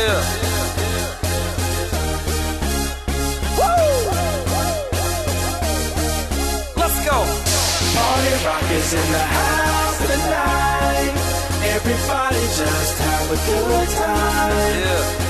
Yeah. Let's go. Party rock is in the house tonight. Everybody just have a good time. Yeah.